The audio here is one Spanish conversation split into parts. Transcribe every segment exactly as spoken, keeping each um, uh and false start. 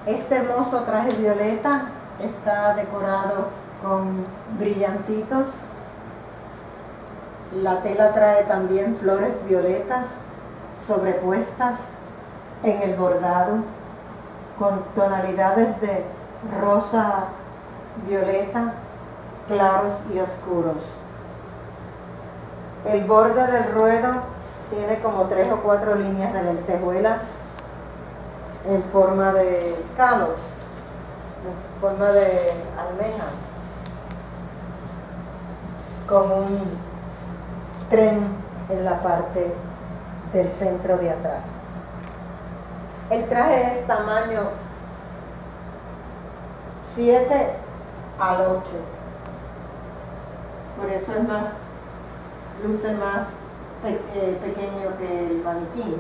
Este hermoso traje violeta está decorado con brillantitos. La tela trae también flores violetas sobrepuestas en el bordado con tonalidades de rosa, violeta, claros y oscuros. El borde del ruedo tiene como tres o cuatro líneas de lentejuelas en forma de scallops, en forma de almejas, con un tren en la parte del centro de atrás. El traje es tamaño siete al ocho, por eso es más, luce más pe eh, pequeño que el maniquí.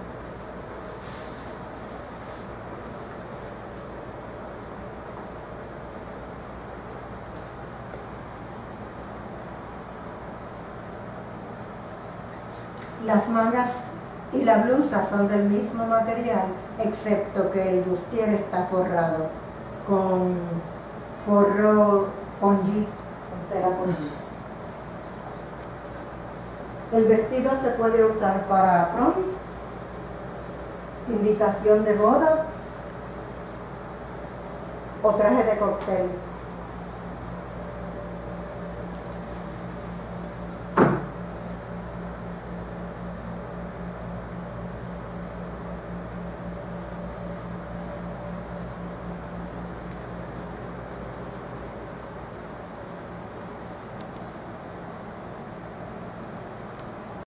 Las mangas y la blusa son del mismo material, excepto que el bustier está forrado con forro pongí, con tela pongí. El vestido se puede usar para proms, invitación de boda o traje de cóctel.